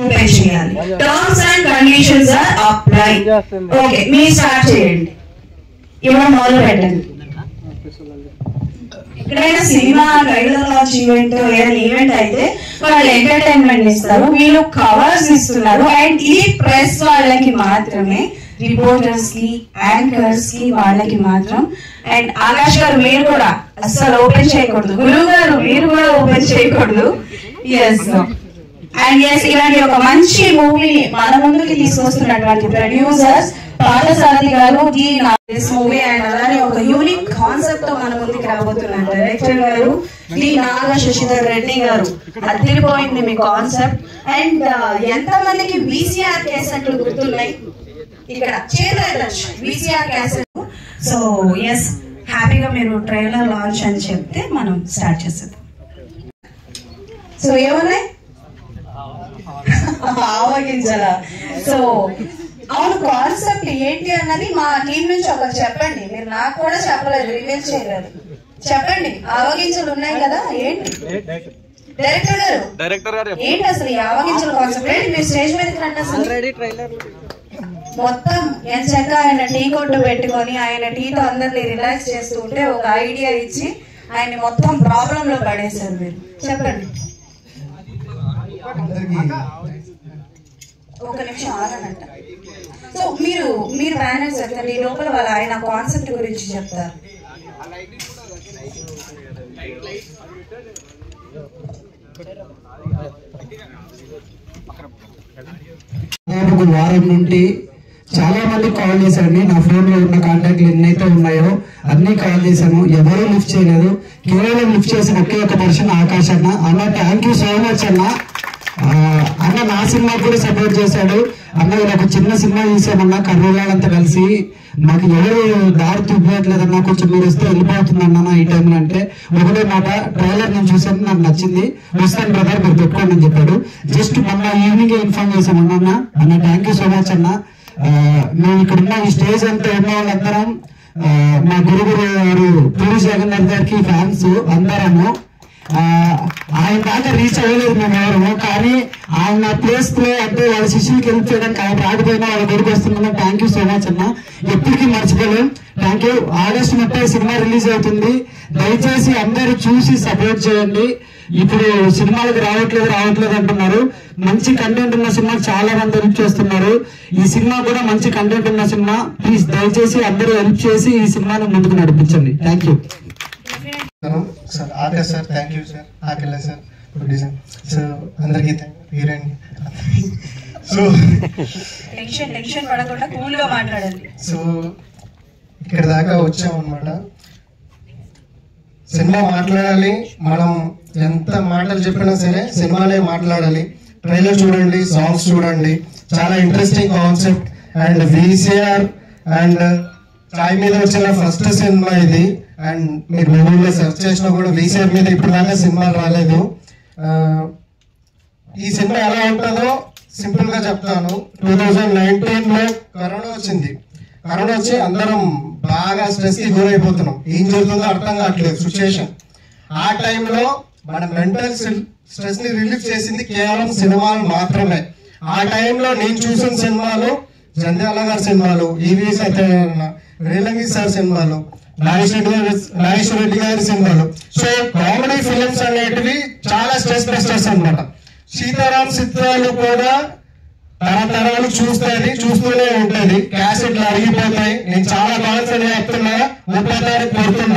Open చేయాలి. Terms and conditions are apply. Okay, మీరు start చేయండి. ఇవ్వడం మొదలు పెట్టండి. ఎక్కడైనా సినిమా ట్రైలర్ లాంచ్ ఈవెంట్ ఏదైనా ఈవెంట్ అయితే వాళ్ళు ఎంటర్టైన్మెంట్ ఇస్తారు, వీళ్ళు కవర్స్ ఇస్తున్నారు. అండ్ ఈ ప్రెస్ వాళ్ళకి మాత్రమే, రిపోర్టర్స్ కి, యాంకర్స్ కి, వాళ్ళకి మాత్రం. అండ్ ఆకాష్ గారు మీరు కూడా అస్సలు ఓపెన్ చేయకూడదు. గురువు గారు మీరు కూడా ఓపెన్ చేయకూడదు. ఎస్ అండ్ ఎస్, ఇలాంటి ఒక మంచి మూవీని మన ముందుకి తీసుకొస్తున్నటువంటి ప్రొడ్యూసర్స్ పార్థసారథి గారు, దిస్ మూవీ అండ్ అలానే ఒక యూనిక్ కాన్సెప్ట్ తో మన ముందుకి రాబోతున్నారు డైరెక్టర్ గారు డి నాగ శశిధర్ రెడ్డి గారు. అదిరిపోయింది మీ కాన్సెప్ట్. అండ్ ఎంత మందికి VCR క్యాసెట్లు గుర్తున్నాయి? ఇక్కడ చేరచ్చు VCR క్యాసెట్. సో ఎస్, హ్యాపీగా మీరు ట్రైలర్ లాంచ్ అని చెప్తే మనం స్టార్ట్ చేసేద్దాం. సో ఏమన్నాయి? ఆవగించాలా? సో అవును, కాన్సెప్ట్ ఏంటి అన్నది మా టీం నుంచి ఒకరు చెప్పండి. మీరు నాకు కూడా చెప్పలేదు, రివీల్ చేయలేదు. చెప్పండి, ఆవగించలు ఉన్నాయి కదా, ఏంటి? డైరెక్టర్ గారు ఏంటి అసలు ఈ ఆవగించల కాన్సెప్ట్ ఏంటి? మీరు స్టేజ్ మీదకి రండి. అసలు మొత్తం ఎంచక్క ఆయన టీ కొట్టు పెట్టుకొని ఆయన టీతో అందరినీ రిలాక్స్ చేస్తూ ఉంటే ఒక ఐడియా ఇచ్చి ఆయన మొత్తం ప్రాబ్లం లో పడేశారు. మీరు చెప్పండి. ఒక నిమిషం ఆగనంట. సో మీరు బ్యానర్స్ చెప్తారు, ఈ లోపల వాళ్ళ ఆయన కాన్సెప్ట్ గురించి చెప్తారు. ఒక వారం నుండి చాలా మంది కాల్ చేశారండి. నా ఫోన్ లో ఉన్న కాంటాక్ట్లు ఎన్నైతే ఉన్నాయో అన్ని కాల్ చేశాను, ఎవరూ లిఫ్ట్ చేయలేదు. కేవలం లిఫ్ట్ చేసిన ఒకే ఒక పర్సన్ ఆకాష్ అన్న. అన్న థ్యాంక్ యూ సో మచ్ అన్న. అన్న నా సినిమా కూడా సపోర్ట్ చేశాడు. అన్న ఇలా ఒక చిన్న సినిమా తీసామన్నా కర్రూళ్ళంతా కలిసి, మాకు ఎవరు దారి చూపించట్లేదన్నా, కొంచెం మీరు వస్తే వెళ్ళిపోతుంది అన్న ఈ టైంలో. అంటే ఒకటే మాట, ట్రైలర్ నేను చూసాను, నాకు నచ్చింది, వస్తాను బ్రదర్ మీరు పెట్టుకోండి అని చెప్పాడు. జస్ట్ మొన్న ఈవినింగ్ ఇన్ఫార్మ్ చేసామన్నా. అన్న థ్యాంక్ యూ సో మచ్ అన్న. మేము ఇక్కడ ఉన్న ఈ స్టేజ్ అంతా ఉన్న వాళ్ళందరం మా గురువు గారు పూరి జగన్నాథ్ గారికి ఫ్యాన్స్ అందరము. ఆయన దాకా రీచ్ అవ్వలేదు మేము ఎవరము, కానీ ఆయన ప్లేస్ లో అంటే వాళ్ళ శిష్యులకి హెల్ప్ చేయడానికి ఆయన రాకపోయినా వాళ్ళ గురికి వస్తున్నాం. థ్యాంక్ యూ సో మచ్ అన్న, ఎప్పటికీ మర్చిపోలేం. Thank you. August 30 cinema release అవుతుంది, దయచేసి అందరూ చూసి సపోర్ట్ చేయండి. ఇప్పుడు సినిమాలకు రావట్లేదు అంటున్నారు. మంచి కంటెంట్ ఉన్న సినిమా చాలా మంది హెల్ప్ చేస్తున్నారు. ఈ సినిమా కూడా మంచి కంటెంట్ ఉన్న సినిమా. ప్లీజ్ దయచేసి అందరూ హెల్ప్ చేసి ఈ సినిమాను ముందుకు నడిపించండి. Thank you sir. Akash sir thank you sir. ఆకల్ల సార్ ప్రొడ్యూసర్ సార్, అందరికీ హీరోయిన్. సో టెన్షన్ పడకుండా కూల్ గా మాట్లాడండి. సో ఇక్కడ దాకా వచ్చాం అన్నమాట. సినిమా మాట్లాడాలి, మనం ఎంత మాటలు చెప్పినా సరే సినిమానే మాట్లాడాలి. ట్రైలర్ చూడండి, సాంగ్స్ చూడండి, చాలా interesting concept. And VCR and చాయ్ మీద వచ్చిన ఫస్ట్ సినిమా ఇది. అండ్ మీరు గూగుల్లో సెర్చ్ చేసినా కూడా VCR మీద ఇప్పుడు దాకా సినిమాలు రాలేదు. ఈ సినిమా ఎలా ఉంటుందో సింపుల్ గా చెప్తాను. 2019లో కరోనా వచ్చింది. కరోనా వచ్చి అందరం బాగా స్ట్రెస్ కి గురైపోతున్నాం. ఏం జరుగుతుందో అర్థం కావట్లేదు సిచ్యుయేషన్. ఆ టైంలో మన మెంటల్ స్ట్రెస్ ని రిలీఫ్ చేసింది కేవలం సినిమాలు మాత్రమే. ఆ టైంలో నేను చూసిన సినిమాలు జంధ్యాల గారి సినిమాలు, ఈవి సత్యనారాయణ, రేలంగి సార్ సినిమాలు, నాగేశ్వర రెడ్డి గారి సినిమాలు. సో కామెడీ ఫిలిమ్స్ అనేటివి చాలా స్ట్రెస్ బస్టర్స్ అన్నమాట. సీతారాం చిత్రాలు కూడా తరతరాలు చూస్తూనే ఉంటది. క్యాసెట్లు అరిగిపోతాయి. నేను చాలా కాన్ఫిడెంట్ చెప్తున్నా, 30 తారీఖు పడుతున్నా